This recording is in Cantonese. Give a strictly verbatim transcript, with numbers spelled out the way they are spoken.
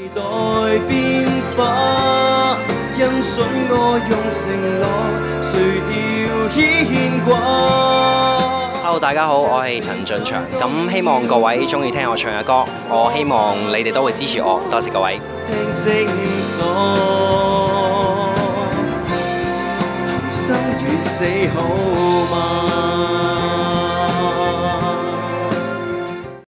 代變化，因准我用承諾，誰調牽掛。 Hello， 大家好，我係陳進祥。咁希望各位中意聽我唱嘅歌，我希望你哋都會支持我。多謝各位。 聽清楚，生與死好嗎？